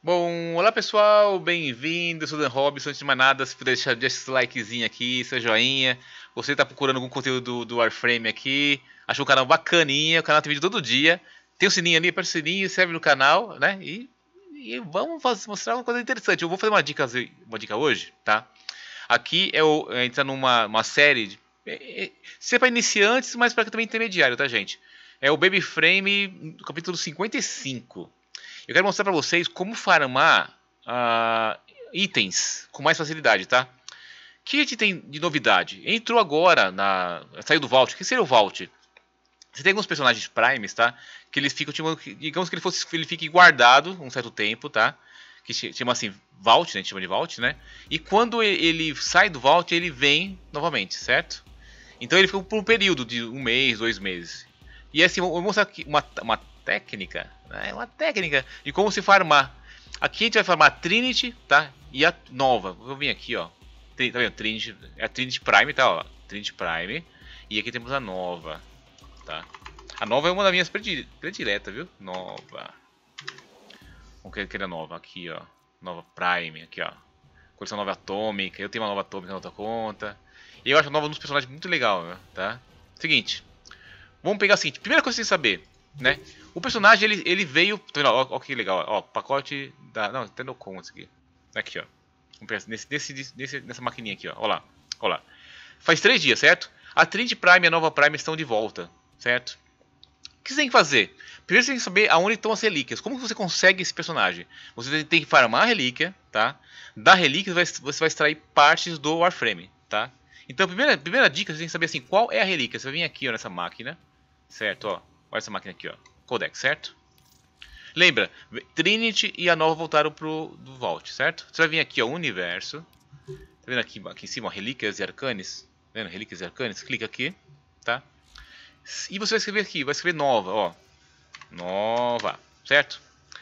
Bom, olá pessoal, bem-vindo, eu sou o Dan Robson. Antes de mais nada, se puder deixar esse likezinho aqui, seu joinha. Você está procurando algum conteúdo do Warframe aqui, achou o canal bacaninha, o canal tem vídeo todo dia. Tem o sininho ali, aperta o sininho, se inscreve no canal, né? E vamos mostrar uma coisa interessante. Eu vou fazer uma dica hoje, tá? Aqui entra numa série, se é para iniciantes, mas para também intermediário, tá gente? É o Baby Frame, capítulo 55. Eu quero mostrar para vocês como farmar itens com mais facilidade, tá? O que a gente tem de novidade? Entrou agora, saiu do Vault. O que seria o Vault? Você tem alguns personagens Primes, tá? Que eles ficam, digamos que ele fique guardado um certo tempo, tá? Que chama assim Vault, né? A gente chama de Vault, né? E quando ele sai do Vault, ele vem novamente, certo? Então ele fica por um período de 1 mês, 2 meses. E assim, eu vou mostrar aqui uma técnica, né? Uma técnica de como se farmar. Aqui a gente vai farmar a Trinity, tá? E a nova. Vou vir aqui, ó. Tá vendo? Trinity, é a Trinity Prime, tá? Ó. Trinity Prime. E aqui temos a nova, tá? A nova é uma das minhas prediletas, viu? Nova. Vamos querer a nova aqui, ó. Nova Prime, aqui, ó. Coleção nova atômica. Eu tenho uma nova atômica na outra conta. E eu acho a nova um dos personagens muito legal, né? Tá? Seguinte. Vamos pegar o seguinte. Primeira coisa que você tem que saber, né? O personagem, ele veio... Tá vendo? Ó, que legal. Ó, pacote da... Não, tem no com isso aqui. Aqui, ó. Vamos pegar nessa maquininha aqui, ó. Ó lá. Ó lá. Faz 3 dias, certo? A Trinity Prime e a nova Prime estão de volta, certo? O que você tem que fazer? Primeiro você tem que saber aonde estão as relíquias. Como que você consegue esse personagem? Você tem que farmar a relíquia, tá? Da relíquia você vai extrair partes do Warframe, tá? Então a primeira dica, você tem que saber assim, qual é a relíquia. Você vai vir aqui, ó, nessa máquina, certo? Ó, olha essa máquina aqui, ó. Codex, certo? Lembra, Trinity e a nova voltaram do Vault, certo? Você vai vir aqui, ó, Universo. Tá vendo aqui em cima, ó, Relíquias e Arcanes? Tá vendo? Relíquias e Arcanes, clica aqui, tá? E você vai escrever aqui, vai escrever nova, ó. Nova, certo?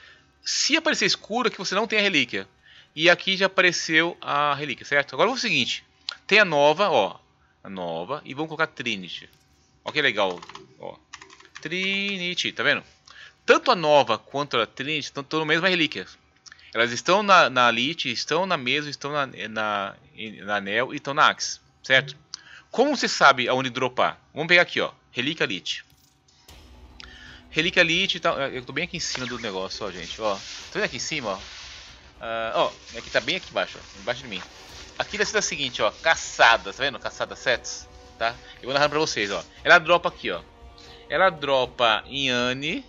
Se aparecer escuro é que você não tem a relíquia. E aqui já apareceu a relíquia, certo? Agora vamos o seguinte. Tem a nova, ó. A nova. E vamos colocar Trinity. Ó que legal, ó. Trinity, tá vendo? Tanto a nova quanto a Trinity estão na mesma relíquia. Elas estão na Elite, estão na mesa, estão na Anel e estão na Axe, certo? Como você sabe aonde dropar? Vamos pegar aqui, ó. Relíquia Elite. Relíquia Elite, tá, eu tô bem aqui em cima do negócio, ó, gente, ó. Tá vendo aqui em cima, ó? Ó, aqui tá bem aqui embaixo, ó, embaixo de mim. Aqui deve ser a seguinte, ó, caçada, tá vendo? Caçada sets, tá? Eu vou narrar pra vocês, ó. Ela dropa aqui, ó. Ela dropa em Anne.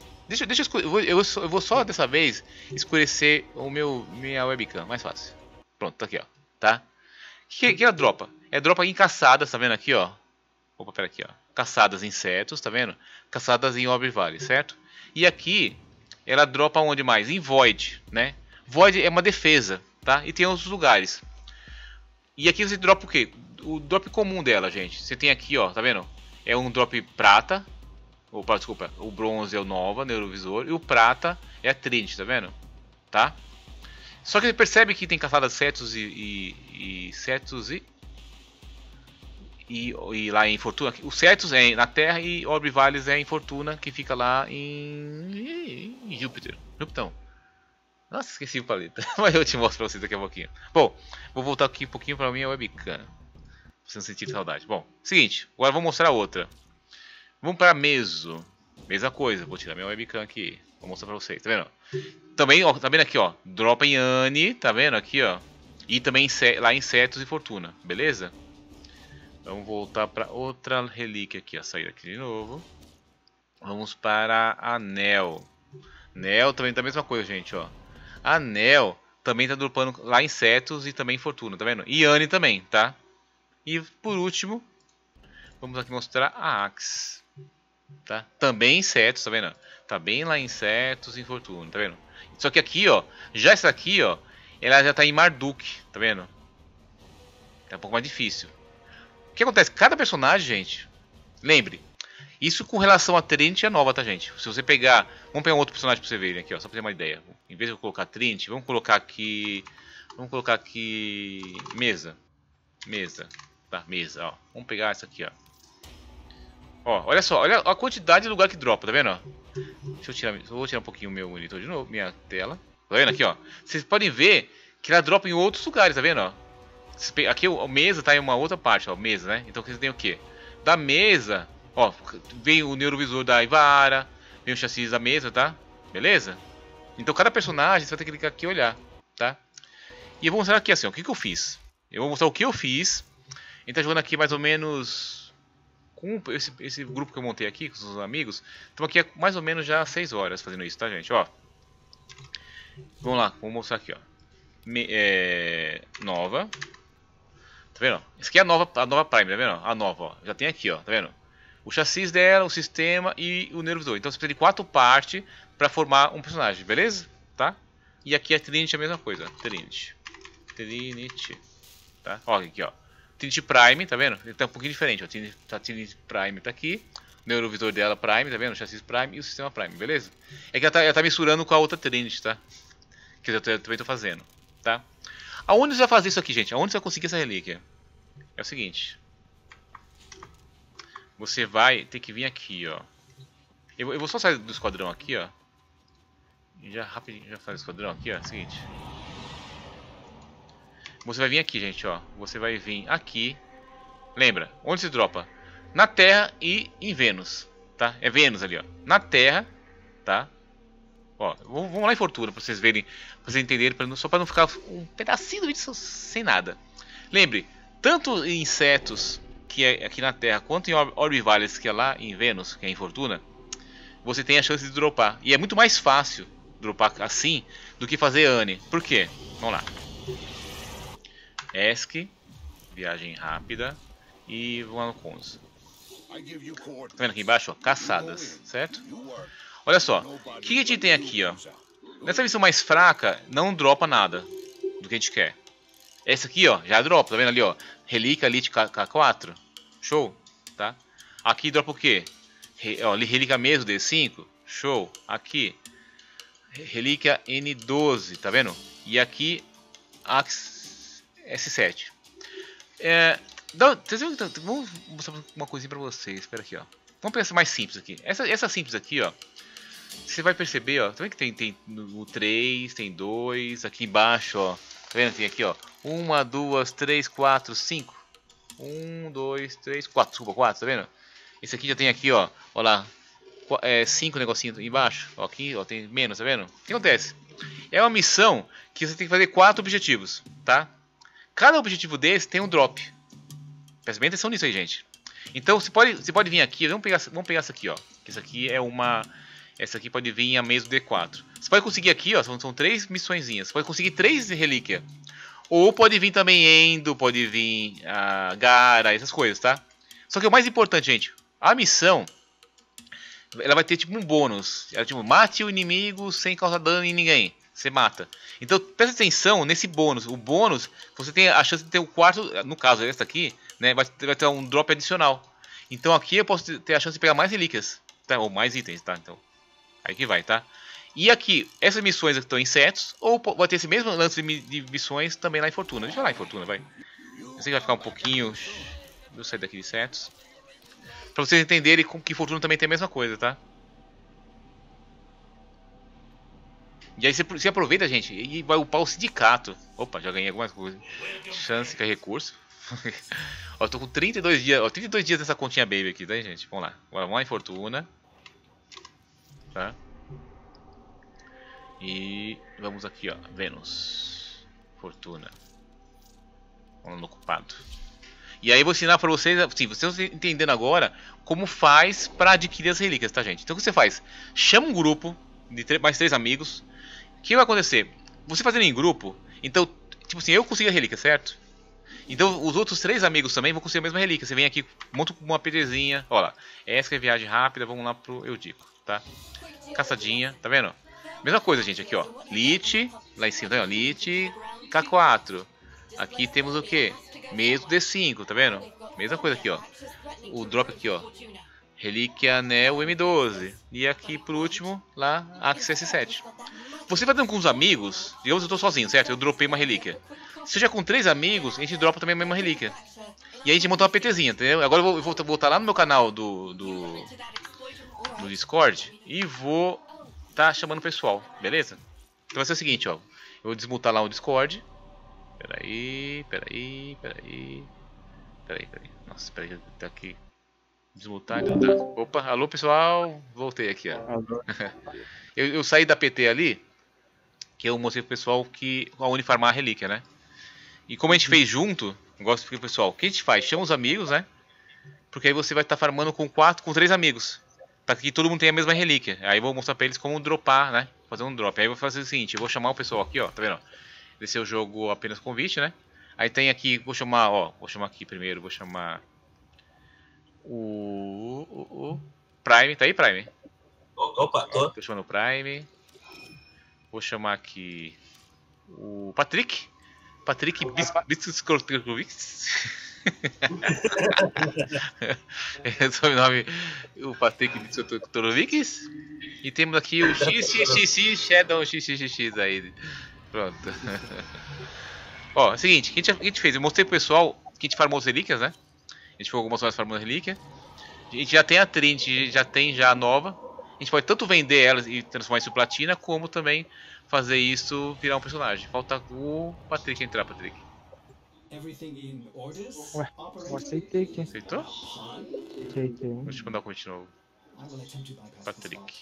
Eu vou só dessa vez escurecer minha webcam, mais fácil. Pronto, tá aqui, ó, tá? O que ela dropa? Ela dropa em caçadas, tá vendo aqui, ó? Opa, pera aqui, ó. Caçadas em insetos, tá vendo? Caçadas em Orb Valley, certo? E aqui, ela dropa onde mais? Em Void, né? Void é uma defesa, tá? E tem outros lugares. E aqui você dropa o quê? O drop comum dela, gente. Você tem aqui, ó, tá vendo? É um drop prata. Opa, desculpa. O bronze é o Nova, Neurovisor. E o prata é a Trinity, tá vendo? Tá? Só que você percebe que tem caçadas Cetus e lá em Fortuna. O Cetus é na Terra e Orb Valles é em Fortuna, que fica lá em Júpiter. Júpiter. Nossa, esqueci o planeta. Mas eu te mostro pra vocês daqui a pouquinho. Bom, vou voltar aqui um pouquinho pra minha webcam. Pra você não sentir saudade. Bom, seguinte, agora vou mostrar outra. Vamos para Meso. Mesma coisa, vou tirar minha webcam aqui. Vou mostrar pra vocês, tá vendo? Também, ó, tá vendo aqui, ó. Dropa em Anne, tá vendo aqui, ó. E também lá em Cetus e Fortuna, beleza? Vamos voltar para outra relíquia aqui, ó. Sair aqui de novo. Vamos para Anel. Anel também tá a mesma coisa, gente, ó. Anel também tá dropando lá em Cetus e também em Fortuna, tá vendo? E Anne também, tá? E por último, vamos aqui mostrar a Axe. Tá? Também em Cetus, tá vendo? Tá bem lá em Cetus e em Fortuna, tá vendo? Só que aqui, ó, já essa aqui, ó, ela já tá em Marduk, tá vendo? É um pouco mais difícil. O que acontece? Cada personagem, gente, lembre, isso com relação a Trinity é nova, tá, gente? Se você pegar, vamos pegar um outro personagem pra você verem aqui, ó, só pra ter uma ideia. Em vez de eu colocar Trinity, vamos colocar aqui mesa, tá, mesa, ó. Vamos pegar essa aqui, ó. Ó, olha só, olha a quantidade de lugar que dropa, tá vendo? Deixa eu tirar, vou tirar um pouquinho o meu monitor de novo, minha tela. Tá vendo aqui, ó? Vocês podem ver que ela dropa em outros lugares, tá vendo, ó? Aqui a mesa tá em uma outra parte, ó, mesa, né? Então vocês têm o quê? Da mesa, ó, vem o neurovisor da Ivara, vem o chassi da mesa, tá? Beleza? Então cada personagem você vai ter que clicar aqui e olhar, tá? E eu vou mostrar aqui assim, ó, o que eu fiz. Eu vou mostrar o que eu fiz. A gente tá jogando aqui mais ou menos com esse grupo que eu montei aqui, com os amigos. Estamos aqui há mais ou menos já 6 horas fazendo isso, tá, gente? Ó. Vamos lá, vou mostrar aqui, ó. Nova. Tá vendo? Essa aqui é a nova Prime, tá vendo? A nova, ó. Já tem aqui, ó, tá vendo? O chassi dela, o sistema e o neurovisor. Então você precisa de 4 partes para formar um personagem, beleza? Tá? E aqui a Trinity é a mesma coisa, Trinity. Tá? Ó, aqui, ó. Trinity Prime, tá vendo? Ele tá um pouquinho diferente, ó. Trinity Prime tá aqui. O neurovisor dela Prime, tá vendo? O chassi Prime e o sistema Prime, beleza? É que ela tá misturando com a outra Trinity, tá? Que eu também tô fazendo, tá? Aonde você vai fazer isso aqui, gente? Aonde você vai conseguir essa relíquia? É o seguinte. Você vai ter que vir aqui, ó. Eu vou só sair do esquadrão aqui, ó. E já rapidinho, já faz o esquadrão aqui, ó. É o seguinte. Você vai vir aqui, gente, ó. Você vai vir aqui. Lembra? Onde se dropa? Na Terra e em Vênus, tá? É Vênus ali, ó. Na Terra, tá? Ó, vamos lá em Fortuna pra vocês verem, pra vocês entenderem, só pra não ficar um pedacinho do vídeo sem nada. Lembre, tanto em insetos, que é aqui na Terra, quanto em Orbivalis, que é lá em Vênus, que é em Fortuna, você tem a chance de dropar. E é muito mais fácil dropar assim do que fazer Anne. Por quê? Vamos lá. ESC, viagem rápida e vamos lá no Cons. Tá vendo aqui embaixo, ó? Caçadas, certo? Olha só, o que a gente tem aqui, ó? Nessa missão mais fraca, não dropa nada do que a gente quer. Essa aqui, ó, já dropa, tá vendo ali, ó? Relíquia Elite K4. Show, tá? Aqui dropa o quê? Relíquia mesmo D5. Show. Aqui, relíquia N12, tá vendo? E aqui, S7. Vamos mostrar uma coisinha pra vocês. Espera aqui, ó. Vamos pensar mais simples aqui. Essa simples aqui, ó. Você vai perceber, ó. Tá vendo que tem o 3, tem 2. Aqui embaixo, ó. Tá vendo? Tem aqui, ó. 1, 2, 3, 4, 5. 1, 2, 3, 4. Desculpa, 4, tá vendo? Esse aqui já tem aqui, ó. Olha lá. 5 negocinhos embaixo. Ó, aqui, ó. Tem menos, tá vendo? O que acontece? É uma missão que você tem que fazer 4 objetivos, tá? Cada objetivo desse tem um drop. Presta bem atenção nisso aí, gente. Então você pode vir aqui. Vamos pegar essa aqui, ó. Essa aqui é uma. Essa aqui pode vir a mesmo D4. Você pode conseguir aqui, ó. São 3 missõezinhas. Você pode conseguir 3 relíquias. Ou pode vir também Endo, pode vir a Gara, essas coisas, tá? Só que o mais importante, gente, a missão, ela vai ter tipo um bônus. Ela tipo, mate o inimigo sem causar dano em ninguém. Você mata. Então presta atenção nesse bônus. O bônus, você tem a chance de ter o quarto, no caso esse aqui, né, vai ter um drop adicional. Então aqui eu posso ter a chance de pegar mais relíquias, tá? Ou mais itens, tá? Então, aí que vai, tá? E aqui, essas missões aqui estão em insetos, ou vai ter esse mesmo lance de missões também lá em Fortuna. Deixa eu lá em Fortuna, vai. Eu sei que vai ficar um pouquinho... Deixa eu sair daqui de insetos. Pra vocês entenderem que Fortuna também tem a mesma coisa, tá? E aí você aproveita, gente, e vai upar o sindicato. Opa, já ganhei algumas coisas. Chance que é recurso. Ó, eu tô com 32 dias, ó, 32 dias nessa continha baby aqui, tá, gente? Vamos lá. Agora vamos lá em Fortuna. Tá? E vamos aqui, ó, Vênus. Fortuna. Vamos no ocupado. E aí eu vou ensinar pra vocês, assim, vocês estão entendendo agora como faz pra adquirir as relíquias, tá, gente? Então o que você faz? Chama um grupo de mais 3 amigos. O que vai acontecer? Você fazendo em grupo, então, tipo assim, eu consegui a relíquia, certo? Então os outros 3 amigos também vão conseguir a mesma relíquia. Você vem aqui, monta uma PDzinha, ó lá. Essa é viagem rápida, vamos lá pro Eudiko, tá? Caçadinha, tá vendo? Mesma coisa, gente, aqui, ó. Lit, lá em cima, tá vendo? Lit, K4. Aqui temos o que? Mesmo D5, tá vendo? Mesma coisa aqui, ó. O drop aqui, ó. Relíquia Neo M12. E aqui, por último, lá, Axis S7. Você vai dando com os amigos, digamos eu tô sozinho, certo? Eu dropei uma relíquia. Se eu já com 3 amigos, a gente dropa também a mesma relíquia. E aí a gente monta uma PTzinha, entendeu? Agora eu vou voltar lá no meu canal do Discord e vou tá chamando o pessoal, beleza? Então vai ser o seguinte, ó. Eu vou desmutar lá o Discord. Peraí. Nossa, peraí, tá aqui. Desmutar, então tá. Opa, alô pessoal, voltei aqui, ó. Eu saí da PT ali, que eu mostrei pro pessoal que aonde farmar a relíquia, né? E como a gente fez junto, eu gosto de explicar pro pessoal, o que a gente faz? Chama os amigos, né? Porque aí você vai estar farmando com 3 amigos. Pra que todo mundo tenha a mesma relíquia. Aí eu vou mostrar pra eles como dropar, né? Fazer um drop. Aí eu vou fazer o seguinte, eu vou chamar o pessoal aqui, ó, tá vendo? Esse é o jogo apenas convite, né? Aí tem aqui, vou chamar aqui primeiro, vou chamar o Prime, tá aí Prime? Opa, Tô chamando o Prime. Vou chamar aqui o Patrick Biscuits. Esse é o nome, o Patrick Biscuits. E temos aqui o XXX Shadow XXX aí. Pronto. Ó, é o seguinte, o que a gente fez? Eu mostrei pro pessoal que a gente farmou as relíquias, né? A gente ficou algumas horas farmando relíquia. A gente já tem a Trinity, já tem já a nova. A gente pode tanto vender elas e transformar isso em platina, como também fazer isso virar um personagem. Falta o Patrick entrar, Patrick. Ué, eu aceitei aqui. Aceitou? Aceitei. Deixa eu mandar o convite de novo. Patrick.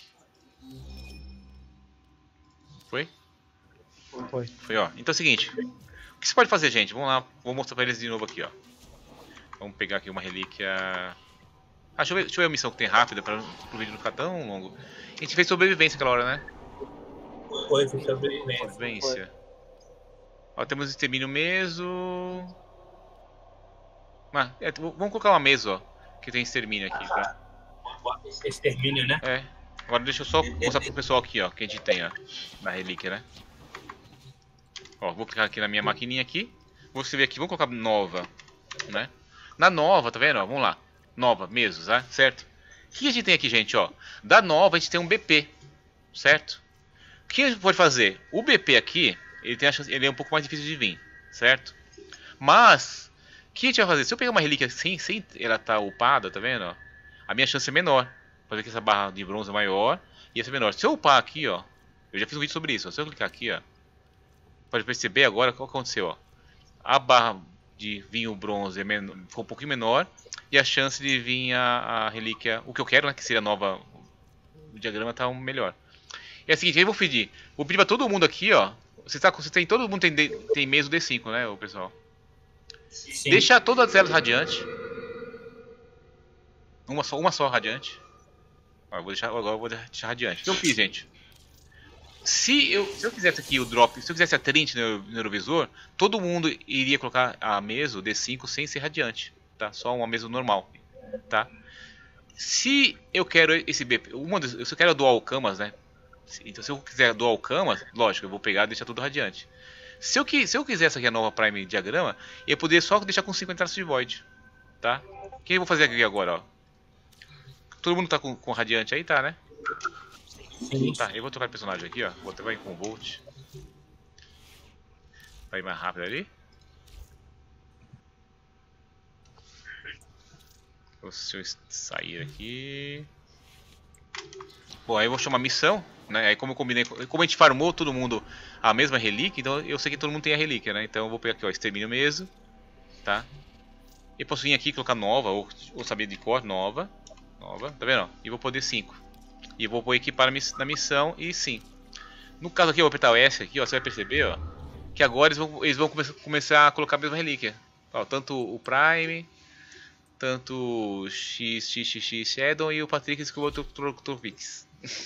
Foi? Foi, ó. Então é o seguinte. O que você pode fazer, gente? Vamos lá, vou mostrar pra eles de novo aqui, ó. Vamos pegar aqui uma relíquia. Ah, deixa eu ver a missão que tem rápida para o vídeo não ficar tão longo. A gente fez sobrevivência aquela hora, né? Foi sobrevivência. Sobrevivência. Ó, temos extermínio mesmo. Ah, vamos colocar uma mesa, ó. Que tem extermínio aqui, tá? Extermínio, né? É. Agora deixa eu só mostrar pro pessoal aqui, ó. Que a gente tem, ó. Na relíquia, né? Ó, vou clicar aqui na minha maquininha aqui. Vou escrever aqui, vamos colocar nova, né? Na nova, tá vendo? Ó, vamos lá. Nova mesmo, tá? Certo? O que a gente tem aqui, gente, ó? Da nova a gente tem um BP, certo? O que a gente pode fazer? O BP aqui, ele tem a chance, ele é um pouco mais difícil de vir, certo? Mas, o que a gente vai fazer? Se eu pegar uma relíquia sem ela estar upada, tá vendo? Ó, a minha chance é menor. Fazer que essa barra de bronze é maior e essa é menor. Se eu upar aqui, ó, eu já fiz um vídeo sobre isso. Ó, se eu clicar aqui, ó, pode perceber agora o que aconteceu, ó. A barra de vinho bronze ficou um pouquinho menor e a chance de vir a relíquia, o que eu quero, né, que seria a nova, o diagrama tá melhor. É o seguinte, eu vou pedir pra todo mundo aqui, ó, todo mundo tem mesmo D5, né, o pessoal? Sim. Deixa todas as elas radiante. Uma só radiante. Ó, agora eu vou deixar radiante. O que eu fiz, gente? Se eu quisesse aqui o drop, se eu quisesse a Trinity no Eurovisor, todo mundo iria colocar a mesa, o D5, sem ser radiante, tá? Só uma mesa normal, tá? Se eu quero esse BP, se eu quero a Dual Camas, né? Então se eu quiser a Dual Camas, lógico, eu vou pegar e deixar tudo radiante. Se eu quisesse aqui a nova Prime diagrama, eu poderia só deixar com 50 traços de Void, tá? O que eu vou fazer aqui agora, ó? Todo mundo tá com radiante aí, tá, né? Sim. Tá, eu vou trocar de personagem aqui, ó. Vou até com o Volt. Vai ir mais rápido ali. Se eu sair aqui. Bom, aí eu vou chamar missão, né? Aí como eu combinei, como a gente farmou todo mundo a mesma relíquia, então eu sei que todo mundo tem a relíquia, né? Então eu vou pegar aqui, ó, extermínio mesmo, tá? Eu posso vir aqui e colocar nova, ou saber de cor, nova, tá vendo? E vou poder 5. E vou pôr equipar na missão e sim. No caso aqui eu vou apertar o S aqui, ó, você vai perceber, ó, que agora eles vão começar a colocar a mesma relíquia. Ó, tanto o Prime, tanto o XXX Shadow e o Patrick Skrotovix.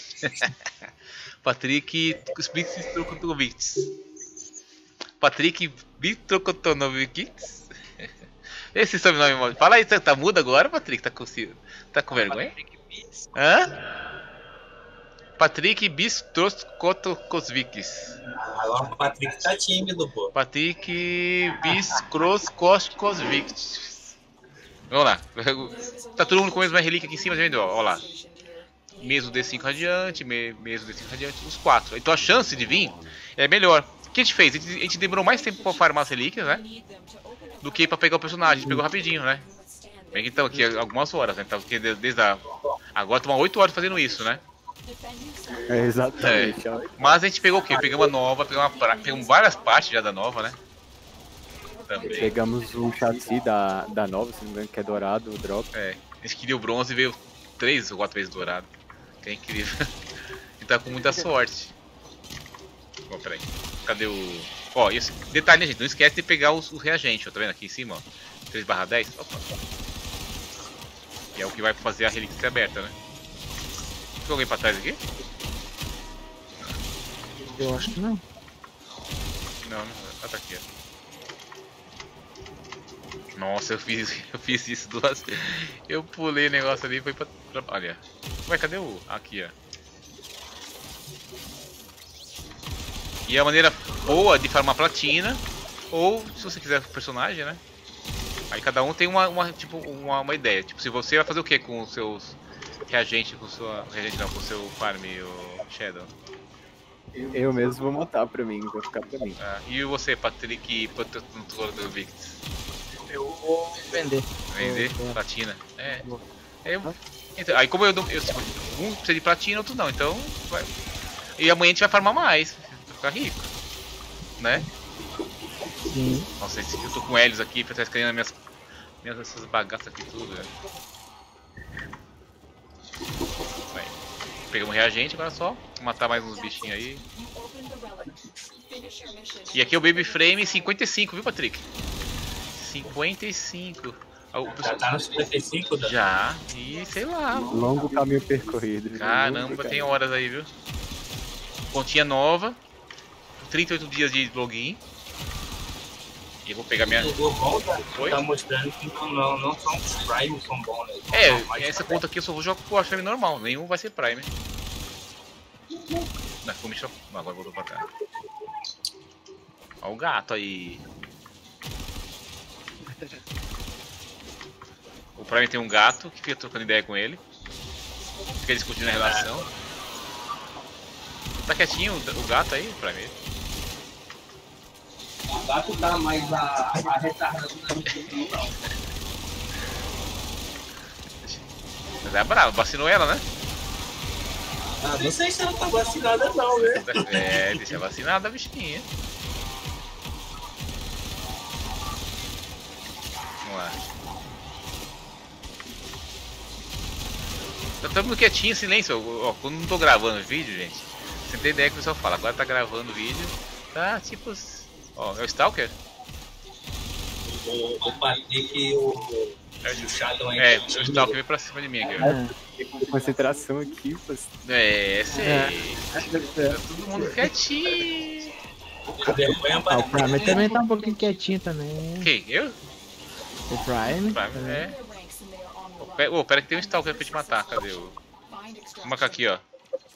Patrick Skrotovix. Patrick Bitrokotonovix. Esse sobrenome. Fala aí, tá mudo agora, Patrick? Tá com vergonha? Hã? Patrick Bistroskotokosviks. Agora o Patrick tá tímido, pô. Patrick Bistroskotokosviks. Vamos lá. Tá todo mundo com a mesma relíquia aqui em cima, vendo? Ó lá. Mesmo D5 radiante, mesmo D5 radiante, os 4. Então a chance de vir é melhor. O que a gente fez? A gente demorou mais tempo pra farmar as relíquias, né? Do que pra pegar o personagem. A gente pegou rapidinho, né? Bem que então aqui algumas horas, né? Então, desde agora estamos 8 horas fazendo isso, né? É, exatamente. ó. Mas a gente pegou o quê? Pegamos a nova, pegamos várias partes já da nova, né? Também. Pegamos o chassi da nova, se não me engano, que é dourado, o drop. É, a gente queria o bronze e veio 3 ou 4 vezes dourado. Que é incrível. E tá com muita sorte. Ó, peraí. Cadê o... Ó, esse detalhe, né, gente? Não esquece de pegar os reagentes, ó. Tá vendo aqui em cima, ó? 3/10. Opa. E é o que vai fazer a relíquia ser aberta, né? Tem alguém pra trás aqui? Eu acho que não. Não, não. Tá aqui, ó. Nossa, eu fiz isso 2 vezes. Eu pulei o negócio ali e foi pra... Olha. Ué, cadê o... Aqui, ó. E a maneira boa de farmar platina, ou se você quiser personagem, né? Aí cada um tem uma ideia. Tipo, se você vai fazer o que com os seus reagentes, com sua... Reagente não, com o seu farm, o Shadow. Eu mesmo vou montar pra mim, vai ficar pra mim. Ah, e você, Patrick, produtor do Victus? Eu vou vender. Vender? É. Platina? É. Vou. Então, aí como um precisa de platina, outro não, então vai. E amanhã a gente vai farmar mais, vai ficar rico, né? Sim. Nossa, eu tô com Helios aqui pra estar escaneando minhas essas bagaças aqui tudo, velho. Vai. Pegamos reagente, agora é só matar mais uns bichinhos aí. E aqui é o Baby Frame 55, viu, Patrick? 55. Já tá no 55, Dan? Já, e sei lá. Longo caminho percorrido. Caramba, tem horas aí, viu? Continha nova. 38 dias de login. E eu vou pegar minha... O bom Oi? tá mostrando que não são os Primes são bons, né? São mais Essa conta aqui eu só vou jogar com o Warframe normal. Nenhum vai ser Prime. Não, não, agora voltou pra cá. Olha o gato aí. O Prime tem um gato que fica trocando ideia com ele. Fica discutindo a relação. Tá quietinho o gato aí, Prime? O gato tá mais a retardada. Mas é bravo, vacinou ela, né? Ah, não sei se ela tá vacinada não, né? É, deixa vacinada a bichinha. Vamos lá. Tá todo mundo quietinho, silêncio. Ó, quando não tô gravando vídeo, gente, você tem ideia que o pessoal fala. Agora tá gravando vídeo, tá tipo... Ó, é o Stalker? O Patrick e o Shadow ainda. É, o Stalker veio pra cima de mim aqui, ó. Concentração aqui, pô. Sei. Tá todo mundo quietinho. A vergonha Ah, o Prime também tá um pouquinho quietinho também. Quem? Eu? O Prime. Prime, é. Ô, pera que tem um Stalker pra te matar. Cadê o... Vou marcar aqui, ó.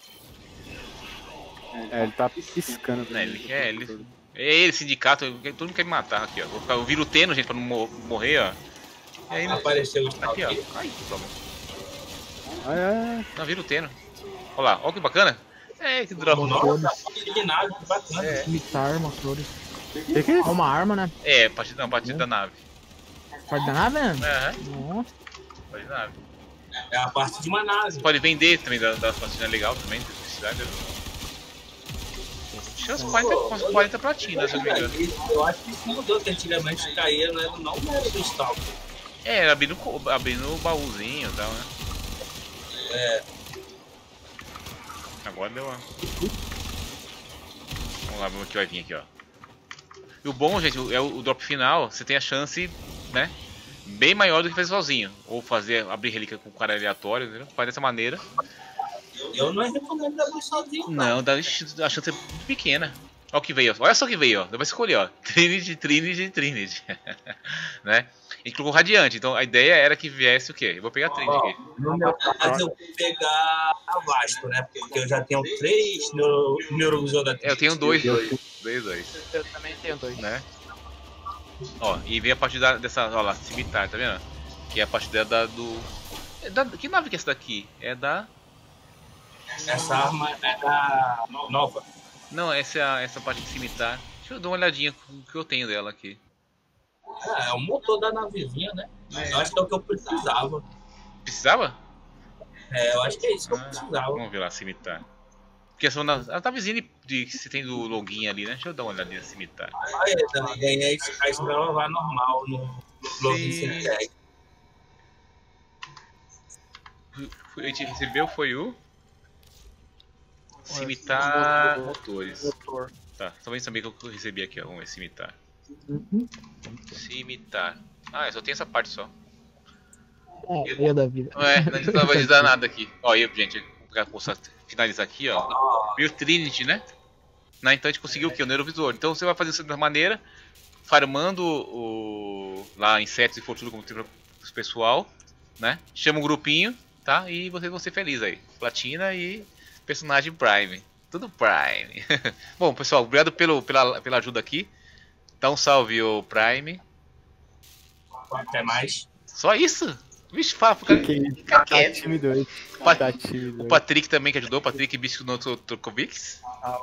É, ele tá piscando. pra mim. É ele, sindicato, todo mundo quer me matar aqui, ó. Eu viro o Teno, gente, pra não morrer, ó. E aí, apareceu o aqui, ó. Stalker. Ai, toma. Ah, Não, vira o Teno. Olha lá, olha que bacana. É, que droga. Nossa, de nave, que bacana. Cimitar, arma, flores. que é isso? É uma arma, né? É, partida da nave. Parte da nave, né? Aham, Nossa. partida da nave. É a parte de uma nave. Você pode vender também das partidas legal também, de necessidade. Tinha umas 40 platinas, se eu não me engano. Eu acho que isso mudou, que antigamente caía, não era do Stalker. É, era abrindo o baúzinho e tal, né? É, Agora deu uma... Vamos lá, vamos que vai vir aqui, ó. E o bom, gente, é o drop final, você tem a chance, né? Bem maior do que fazer sozinho. Ou abrir relíquia com um cara aleatório, entendeu? Faz dessa maneira. eu não recomendo abrir sozinho, Não, a chance é muito pequena. Olha o que veio, ó. Olha só o que veio, ó. Dá pra escolher, ó. Trinity. Né? A gente colocou Radiante, então a ideia era que viesse o quê? Eu vou pegar a Trinity aqui. No meu caso, eu vou pegar a Vasco, né? Porque eu já tenho 3 neurovisor da É, eu tenho dois. Eu também tenho 2. Né? Ó, e vem a partir dessa, ó lá, cimitar, tá vendo? Que é a partir do... que nave que é essa daqui? É da... Essa arma é da nova. Não, essa parte de cimitar. Deixa eu dar uma olhadinha com o que eu tenho dela aqui. É o motor da navezinha, né? Eu acho que é o que eu precisava. Precisava? Eu acho que é isso que eu precisava. Vamos ver lá, cimitar. Porque ela tá vizinha de que você tem do login ali, né? Deixa eu dar uma olhadinha no cimitar. Ganhei isso pra lavar normal no login sem tag. A gente recebeu foi o cimitar motores. Motor. Tá, também sabia que eu recebi aqui, ó. Vamos ver, cimitar. Uhum. Cimitar. Ah, só tem essa parte só. É da vida. Não vai dizer nada aqui. Ó, aí, gente, vou finalizar aqui, ó. Viu Trinity, né? Então a gente conseguiu o que? O Neurovisor. Então você vai fazer isso da maneira, farmando lá insetos e fortuna como tem pro pessoal, né? Chama um grupinho, tá? E vocês vão ser felizes aí. Platina e personagem Prime. Tudo Prime. Bom, pessoal, obrigado pela ajuda aqui. Dá um salve, o Prime. Até mais. Só isso? Vixe, fala pro cara. Tá time 2. Tá time 2. O Patrick também que ajudou, o Patrick Bisco no Trokovics.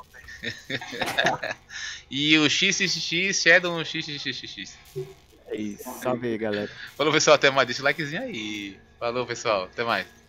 E o XXX, Shadow XXX. É isso. Salve aí, galera. Falou, pessoal, até mais. Deixa o likezinho aí. Falou, pessoal, até mais.